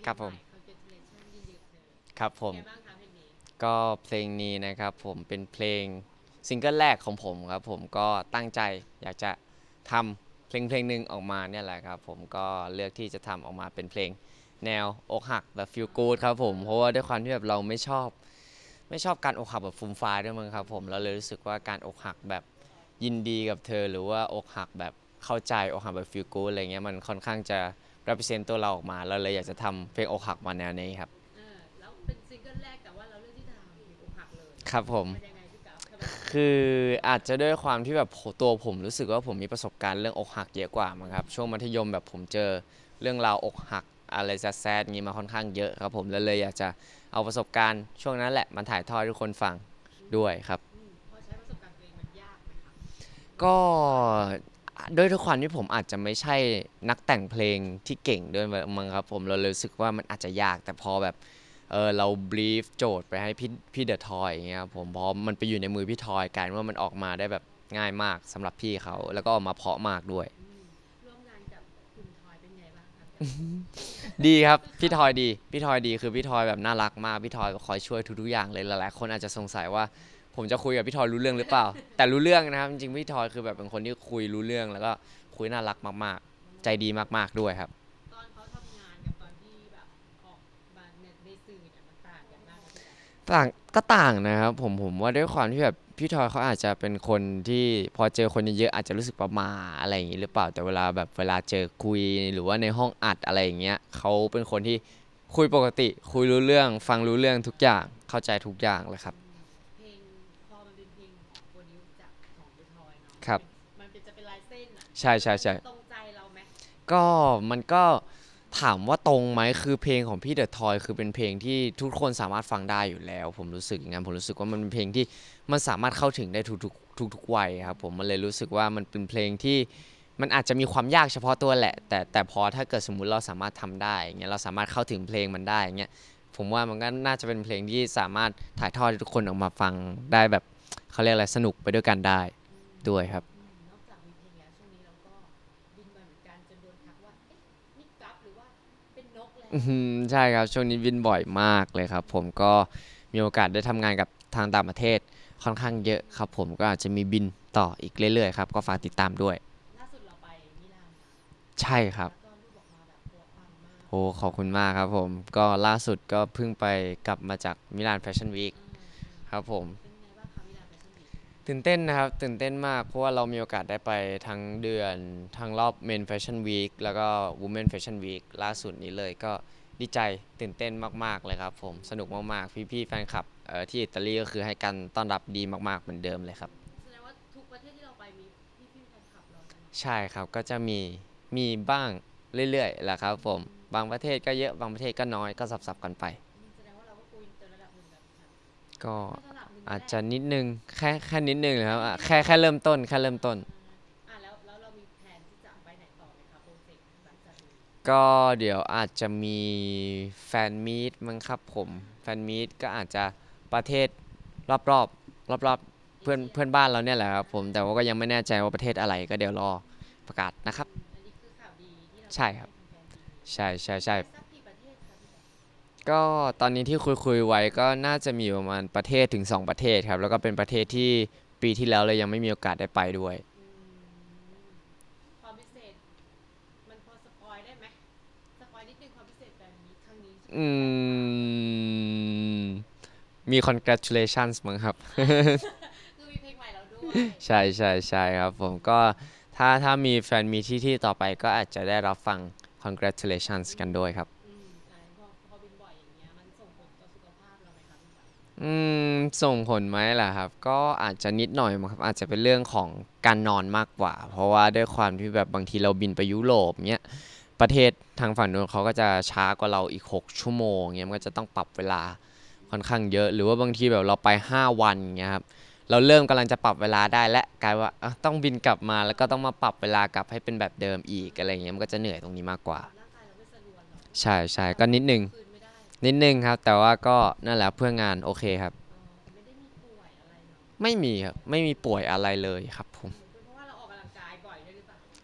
ครับผม Congratulations ยินดีกับเธอครับผมเป็นไงบ้างคะเพลงนี้ก็เพลงนี้นะครับผมเป็นเพลงซิงเกิลแรกของผมครับผมก็ตั้งใจอยากจะทำเพลงหนึ่งออกมาเนี่ยแหละครับผมก็เลือกที่จะทำออกมาเป็นเพลงแนวอกหักแบบ feel good ครับผมเพราะว่าด้วยความที่แบบเราไม่ชอบการอกหักแบบฟูมฟายด้วยมั้งครับผมเราเลยรู้สึกว่าการอกหักแบบยินดีกับเธอหรือว่าอกหักแบบเข้าใจอกหักแบบ feel good อะไรเงี้ยมันค่อนข้างจะ represent ตัวเราออกมาเราเลยอยากจะทำเพลงอกหักมาแนวนี้ครับแล้วเป็นซิงเกิลแรกแต่ว่าเราเลือกที่จะทำเพลงอกหักเลยครับผมมันยังไงพี่กัฟทำไมถึงคืออาจจะด้วยความที่แบบตัวผมรู้สึกว่าผมมีประสบการณ์เรื่องอกหักเยอะกว่ามั้งครับช่วงมัธยมแบบผมเจอเรื่องราวอกหักอะไรแซดๆงี้มาค่อนข้างเยอะครับผมแล้วเลยอยากจะเอาประสบการณ์ช่วงนั้นแหละมาถ่ายทอดให้ทุกคนฟังด้วยครับพอใช้ประสบการณ์ตัวเองมันยากไหมคะก็ด้วยทุกความที่ผมอาจจะไม่ใช่นักแต่งเพลงที่เก่งด้วยมั้งครับผมเราเลยรู้สึกว่ามันอาจจะยากแต่พอแบบเราบรีฟโจทย์ไปให้พี่เดอะทอยอย่างเงี้ยครับผมพอมันไปอยู่ในมือพี่ทอยกลายเป็นว่ามันออกมาได้แบบง่ายมากสำหรับพี่เขาแล้วก็ออกมาเพราะมากด้วยอืมร่วมงานกับคุณทอยเป็นไงบ้างครับดีครับพี่ทอยดีพี่ทอยดีคือพี่ทอยแบบน่ารักมากพี่ทอยคอยช่วยทุกๆอย่างเลยหลายๆคนอาจจะสงสัยว่าผมจะคุยกับพี่ทอยรู้เรื่องหรือเปล่าแต่รู้เรื่องนะครับจริงๆพี่ทอยคือแบบเป็นคนที่คุยรู้เรื่องแล้วก็คุยน่ารักมากๆใจดีมากๆด้วยครับตอนเขาทำงานกับตอนที่แบบออกมาในสื่อเนี่ยมันต่างกันมากนะพี่กัฟต่างก็ต่างนะครับผมว่าด้วยความที่แบบพี่ทอยเขาอาจจะเป็นคนที่พอเจอคนเยอะๆอาจจะรู้สึกประหม่าอะไรอย่างนี้หรือเปล่าแต่เวลาเจอคุยหรือว่าในห้องอัดอะไรอย่างเงี้ยเขาเป็นคนที่คุยปกติคุยรู้เรื่องฟังรู้เรื่องทุกอย่างเข้าใจทุกอย่างเลยครับเพลงพอมันเป็นเพลงของโปรดิวจากของคุณทอยเนาะครับมันเป็นจะเป็นลายเส้นอ่ะใช่ใช่ใช่มันตรงใจเราไหมก็มันก็ถามว่าตรงไหมคือเพลงของพี่เดอะทอยคือเป็นเพลงที่ทุกคนสามารถฟังได้อยู่แล้วผมรู้สึกอย่างนั้นผมรู้สึกว่ามันเป็นเพลงที่มันสามารถเข้าถึงได้ทุกวัยครับผมมันเลยรู้สึกว่ามันเป็นเพลงที่มันอาจจะมีความยากเฉพาะตัวแหละแต่พอถ้าเกิดสมมุติเราสามารถทำได้อย่างเงี้ยเราสามารถเข้าถึงเพลงมันได้อย่างเงี้ยผมว่ามันก็น่าจะเป็นเพลงที่สามารถถ่ายทอดให้ทุกคนออกมาฟังได้แบบเขาเรียกอะไรสนุกไปด้วยกันได้ด้วยครับนอกจากมีเพลงแล้วช่วงนี้เราก็บินมาเหมือนกันจนโดนทักว่าเอ๊ะนี่กราฟหรือว่าเป็นนกแล้วใช่ครับช่วงนี้บินบ่อยมากเลยครับผมก็มีโอกาสได้ทำงานกับทางต่างประเทศค่อนข้างเยอะครับผมก็อาจจะมีบินต่ออีกเรื่อยๆครับก็ฝากติดตามด้วยล่าสุดเราไปมิลานมาใช่ครับแล้วก็รูปออกมาแบบปัวปังมากโอ้ขอบคุณมากครับผมก็ล่าสุดก็เพิ่งไปกลับมาจากมิลานแฟชั่นวีคครับผมเป็นไงบ้างคะมิลานแฟชั่นวีคตื่นเต้นนะครับตื่นเต้นมากเพราะว่าเรามีโอกาสได้ไปทั้งเดือนทั้งรอบ Men Fashion Week แล้วก็ Women Fashion Week ล่าสุดนี้เลยก็ดีใจตื่นเต้นมากๆเลยครับผมสนุกมากๆพี่ๆแฟนคลับที่อิตาลีก็คือให้การต้อนรับดีมากๆเหมือนเดิมเลยครับแสดงว่าทุกประเทศที่เราไปมีพี่แฟนคลับเราตลอดใช่ครับก็จะมีบ้างเรื่อยๆแหละครับผมบางประเทศก็เยอะบางประเทศก็น้อยก็สับๆกันไปแสดงว่าเราก็คุยอินเตอร์ระดับหนึ่งแบบก็ก็ระดับหนึ่งนั่นแหละอาจจะนิดนึงแค่นิดนึงนะครับแค่นิดนึงแค่เริ่มต้นแค่เริ่มต้นแล้วเรามีแผนที่จะไปไหนต่อไหมคะโปรเจกต์หลังจากนี้ก็เดี๋ยวอาจจะมีแฟนมีตมั้งครับผมแฟนมีตก็อาจจะประเทศรอบเอเชียเพื่อนบ้านเราเนี่ยแหละครับผมแต่ว่าก็ยังไม่แน่ใจว่าประเทศอะไรก็เดี๋ยวรอประกาศนะครับอันนี้คือข่าวดีที่เราจะใช่ครับได้ไปทำแฟนมีตใช่ไปสักกี่ประเทศคะพี่แบบก็ตอนนี้ที่คุยไว้ก็น่าจะมีประมาณประเทศถึง2ประเทศครับแล้วก็เป็นประเทศที่ปีที่แล้วเลยยังไม่มีโอกาสได้ไปด้วยอืมความพิเศษมันพอสปอยได้ไหมสปอยนิดนึงความพิเศษแฟนมีตครั้งนี้อืแถลงข่าวมมี congratulations มั้งครับคือมีเพลงใหม่แล้วด้วยใช่ครับผมก็ถ้ามีแฟนมีที่ต่อไปก็อาจจะได้รับฟัง congratulations อืมกันด้วยครับพอบินบ่อยอย่างเงี้ยมันส่งผลต่อสุขภาพเราไหมคะพี่แบบอืส่งผลไหมล่ะครับก็อาจจะนิดหน่อยมั้งครับอาจจะเป็นเรื่องของการนอนมากกว่าเพราะว่าด้วยความที่แบบบางทีเราบินไปยุโรปเนี้ยประเทศทางฝั่งนู้นเขาก็จะช้ากว่าเราอีก6 ชั่วโมงเงี้ยมันก็จะต้องปรับเวลาค่อนข้างเยอะหรือว่าบางทีแบบเราไป5 วันเงี้ยครับเราเริ่มกำลังจะปรับเวลาได้และกลายว่าต้องบินกลับมาแล้วก็ต้องมาปรับเวลากลับให้เป็นแบบเดิมอีกอะไรเงี้ยมันก็จะเหนื่อยตรงนี้มากกว่าร่างกายเราไม่สะดวกหรอกใช่เราก็นิดนึงเอาคืนไม่ได้นิดนึงครับแต่ว่าก็นั่นแหละเพื่องานโอเคครับแต่ไม่ได้มีป่วยอะไรเนาะไม่มีครับไม่มีป่วยอะไรเลยครับผมเป็นเพราะว่าเราออกกำลังกายบ่อยด้วยหรือเปล่า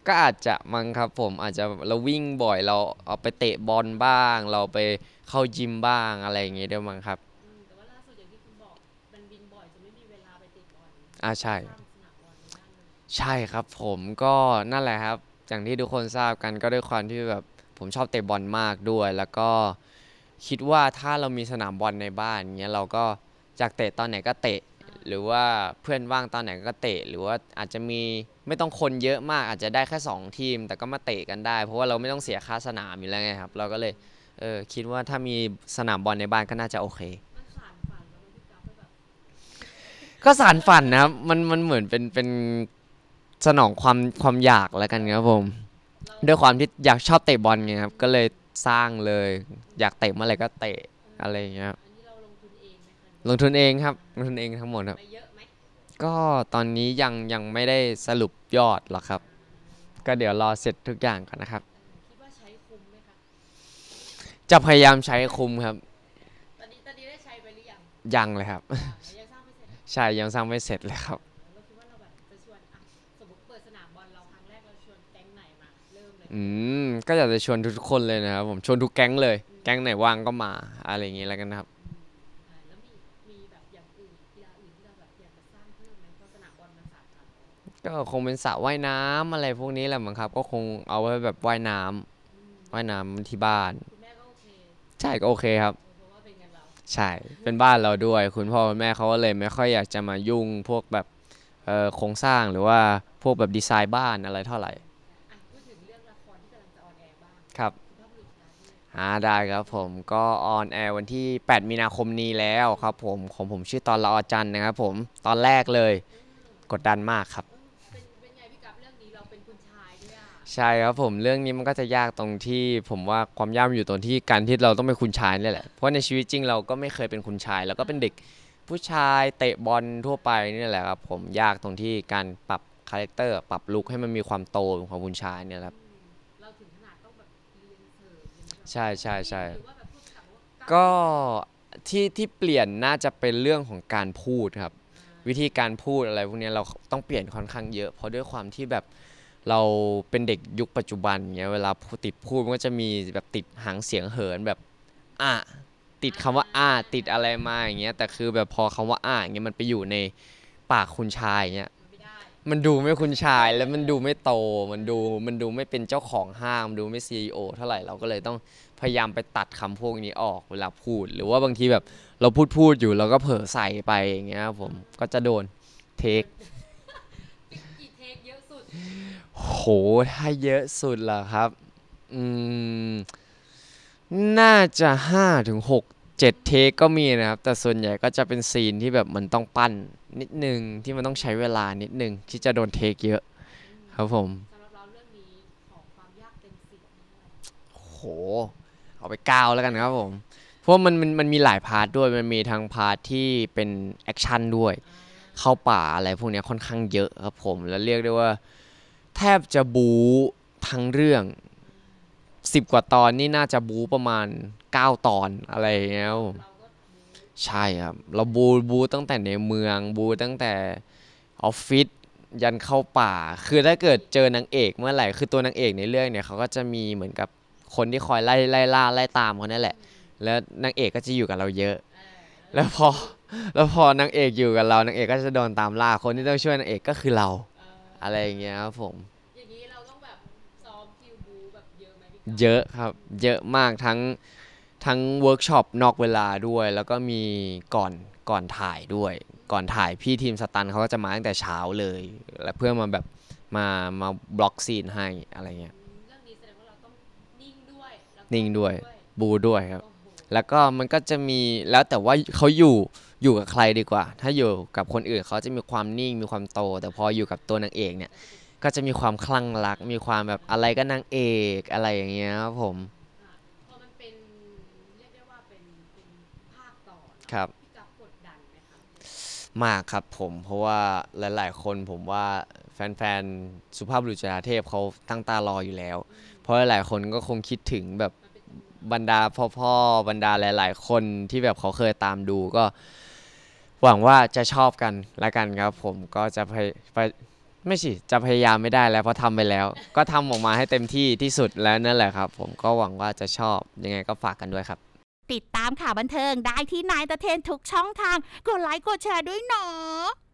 ก็อาจจะมั้งครับผมอาจจะเราวิ่งบ่อยเราเอาไปเตะบอลบ้างเราไปเข้ายิมบ้างอะไรอย่างงี้ด้วยมั้งครับแต่ว่าล่าสุดอย่างที่คุณบอกมันบินบ่อยจนไม่มีเวลาไปเตะบอลใช่สร้างสนามบอลในบ้านเลยใช่ครับผมก็นั่นแหละครับอย่างที่ทุกคนทราบกันก็ด้วยความที่แบบผมชอบเตะบอลมากด้วยแล้วก็คิดว่าถ้าเรามีสนามบอลในบ้านเงี้ยเราก็อยากเตะตอนไหนก็เตะหรือว่าเพื่อนว่างตอนไหนก็เตะหรือว่าอาจจะมีไม่ต้องคนเยอะมากอาจจะได้แค่2 ทีมแต่ก็มาเตะกันได้เพราะว่าเราไม่ต้องเสียค่าสนามอยู่แล้วไงครับเราก็เลยคิดว่าถ้ามีสนามบอลในบ้านก็น่าจะโอเคมันสานฝันแล้วมันพี่กราฟแบบก็สานฝันนะครับมันเหมือนเป็นสนองความอยากแล้วกันครับผมเราด้วยความที่อยากชอบเตะบอลไงครับก็เลยสร้างเลยอยากเตะเมื่อไหร่ก็เตะอะไรอย่างเงี้ยครับอันนี้เราลงทุนเองไหมคะลงทุนเองครับลงทุนเองทั้งหมดครับไปเยอะไหมก็ตอนนี้ยังไม่ได้สรุปยอดหรอกครับก็เดี๋ยวรอเสร็จทุกอย่างก่อนนะครับคิดว่าใช้คุ้มไหมคะจะพยายามใช้คุ้มครับตอนนี้ได้ใช้ไปหรือยังยังเลยครับยังสร้างไม่เสร็จใช่ยังสร้างไม่เสร็จเลยครับเราคิดว่าเราแบบจะชวนอ่ะสมมติเปิดสนามบอลเราครั้งแรกเราชวนแก๊งไหนมาเริ่มเลยก็อยากจะชวนทุกคนเลยนะครับผมชวนทุกแก๊งเลยอืมแก๊งไหนว่างก็มาอะไรอย่างงี้แล้วกันนะครับแล้วมีแบบอย่างอื่นกีฬาอื่นที่เราแบบอยากจะสร้างเพิ่มไหมเพราะสนามบอลมันสาธารณะก็คงเป็นสระว่ายน้ำอะไรพวกนี้แหละมั้งครับก็คงเอาไว้แบบว่ายน้ำว่ายน้ำที่บ้านคุณแม่ก็โอเคใช่ก็โอเคครับเพราะว่าเป็นกันเราใช่เป็นบ้านเราด้วยคุณพ่อคุณแม่เขาก็เลยไม่ค่อยอยากจะมายุ่งพวกแบบโครงสร้างหรือว่าพวกแบบดีไซน์บ้านอะไรเท่าไหร่พูดถึงเรื่องละครที่กำลังจะออนแอร์บ้างครับคุณภาพบุรุษการที่ได้ครับผมก็ออนแอร์วันที่8มีนาคมนี้แล้วครับผมของผมชื่อตอนละออจันทร์นะครับผมตอนแรกเลยอืมกดดันมากครับเป็นไงพี่กับเรื่องนี้เราเป็นคุณชายด้วยอ่ะใช่ครับผมเรื่องนี้มันก็จะยากตรงที่ผมว่าความยากมันอยู่ตรงที่การที่เราต้องเป็นคุณชายนี่แหละเพราะในชีวิตจริงเราก็ไม่เคยเป็นคุณชายแล้วก็เป็นเด็กผู้ชายเตะบอลทั่วไปนี่แหละครับผมยากตรงที่การปรับคาแรคเตอร์ปรับลุคให้มันมีความโตของคุณชายเนี่ยครับอืมเราถึงขนาดต้องแบบเรียนเสริมเรียนแบบใช่ใช่วิ่งใช่หรือว่าแบบพูดกับว่าก้าวก็วิ่งที่เปลี่ยนน่าจะเป็นเรื่องของการพูดครับอ่วิธีาการพูดอะไรพวกนี้เราต้องเปลี่ยนค่อนข้างเยอะเพราะด้วยความที่แบบเราเป็นเด็กยุคปัจจุบันเงี้ยเวลาติดพูดมันก็จะมีแบบติดหางเสียงเหินแบบอ่ะติดคำว่าติดอะไรมาอย่างเงี้ยแต่คือแบบพอคำว่าอย่างเงี้ยมันไปอยู่ในปากคุณชายอย่างเงี้ยมันไม่ได้มันดูไม่คุณชายแล้วมันดูไม่โตมันดูไม่เป็นเจ้าของห้างมันดูไม่ซีอีโอเท่าไหร่เราก็เลยต้องพยายามไปตัดคำพวกนี้ออกเวลาพูดหรือว่าบางทีแบบเราพูดอยู่เราก็เผลอใส่ไปอย่างเงี้ยครับผมก็จะโดนเทคกี่เทคเยอะสุดโหถ้าเยอะสุดเหรอครับอืมน่าจะ5 ถึง 6 7 เทคก็มีนะครับแต่ส่วนใหญ่ก็จะเป็นซีนที่แบบมันต้องปั้นนิดนึงที่มันต้องใช้เวลานิดนึงที่จะโดนเทคเยอะอืมครับผมสำหรับเราเรื่องนี้ของความยากเต็ม10นี่เท่าไหร่โหเอาไป9แล้วกันครับผมเพราะมันมีหลายพาร์ทด้วยมันมีทั้งพาร์ทที่เป็นแอคชั่นด้วยอ่เข้าาป่าอะไรพวกเนี้ยค่อนข้างเยอะครับผมแล้วเรียกได้ว่าแทบจะบู๊ทั้งเรื่อง 10 กว่าตอนนี่น่าจะบู๊ประมาณ9 ตอนอะไรอย่างเงี้ยครับผมเราก็บู๊ใช่ครับเราบู๊ตั้งแต่ในเมืองบู๊ตั้งแต่ออฟฟิศยันเข้าป่าคือถ้าเกิดเจอนางเอกเมื่อไหร่คือตัวนางเอกในเรื่องเนี่ยเขาก็จะมีเหมือนกับคนที่คอยไล่ล่าไล่ตามเขานั่นแหละแล้วนางเอกก็จะอยู่กับเราเยอะเออแล้วพอแล้วพอนางเอกอยู่กับเรานางเอกก็จะโดนตามล่าคนที่ต้องช่วยนางเอกก็คือเราเออะไรอย่างอเงี้ยครับผมอย่างนี้เราต้องแบบซ้อมคิวบูแบบเยอะไหมพี่กับเยอะครับเยอะมากทั้งเวิร์กช็อปนอกเวลาด้วยแล้วก็มีก่อนก่อนถ่ายด้วยก่อนถ่ายพี่ทีมสตันเขาก็จะมาตั้งแต่เช้าเลยแล้วเพื่อมาแบบมามาบล็อกซีนให้อะไรเงี้ยเรื่องนี้แสดงว่าเราต้องนิ่งด้วยแล้วก็นิ่งด้วยบูด้วยบูด้วยครับโอ้โหแล้วก็มันก็จะมีแล้วแต่ว่าเขาอยู่กับใครดีกว่าถ้าอยู่กับคนอื่นเขาจะมีความนิ่งมีความโตแต่พออยู่กับตัวนางเอกเนี่ยก็จะเป็นก็จะมีความคลั่งรักมีความแบบอะไรก็นางเอกอะไรอย่างเงี้ยครับผมอ่าพอมันเป็นเรียกได้ว่าเป็นภาคต่อเนาะครับพี่กับกดดันไหมคะมากครับผมเพราะว่าหลายๆคนผมว่าแฟนๆสุภาพบุรุษจราเทพเขาตั้งตารออยู่แล้วอืมเพราะหลายๆคนก็คงคิดถึงแบบมันเป็นตำนานบรรดาพ่อๆบรรดาหลายๆคนที่แบบเขาเคยตามดูก็หวังว่าจะชอบกันละกันครับผมก็จะไม่สิจะพยายามไม่ได้แล้วเพราะทำไปแล้ว ก็ทำออกมาให้เต็มที่ที่สุดแล้วนั่นแหละครับผมก็หวังว่าจะชอบยังไงก็ฝากกันด้วยครับติดตามข่าวบันเทิงได้ที่นายตะเทนทุกช่องทางกดไลค์กดแชร์ด้วยเนาะ